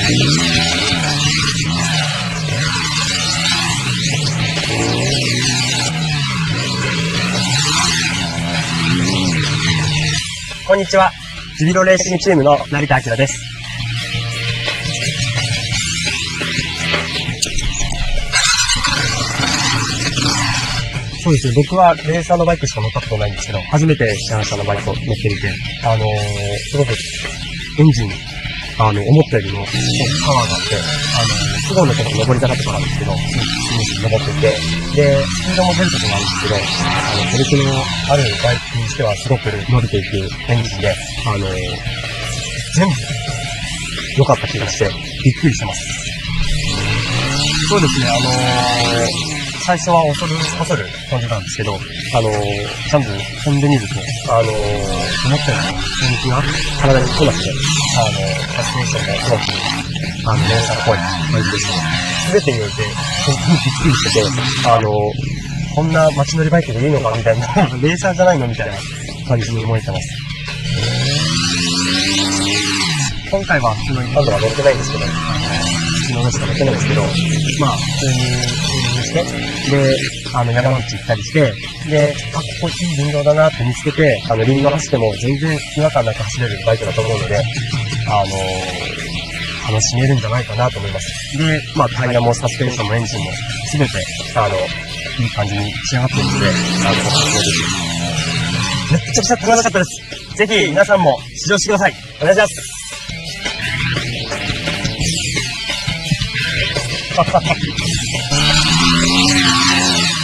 こんにちは。ジュビロレーシングチームの成田明です。そうですね。僕はレーサーのバイクしか乗ったことないんですけど、初めてシャンシャのバイクを乗ってみて、すごくエンジン、思ったよりもパワーがあって、すごいのところ登り坂とかなんですけど、スムーズに登っていて、で、スピードも出るところなんですけど、トルクのあるバイクにしてはすごく伸びていくエンジンで、全部良かった気がして、びっくりしてます。そうですね、最初は恐る飛んでたんですけど、ちゃんと飛んでみると、思ったように雰囲気が体に来なくて、サスペンションもすごく、レーサーっぽい感じですね。すべてにおいて、本当にびっくりしてて、こんな街乗りバイクでいいのかみたいな、レーサーじゃないのみたいな感じに思えてます。今回は普通にハンドは乗ってないんですけど、普通のしか乗ってないんですけど、まあ、普通にして、で、山道行ったりして、で、ここいい林道だなって見つけて、林道走っても全然違和感なく走れるバイクだと思うので、楽しめるんじゃないかなと思います。で、まあ、タイヤもサスペンションもエンジンも、すべて、いい感じに仕上がっているので、めっちゃくちゃ楽しかったです。ぜひ、皆さんも試乗してください。お願いします。Ha ha ha.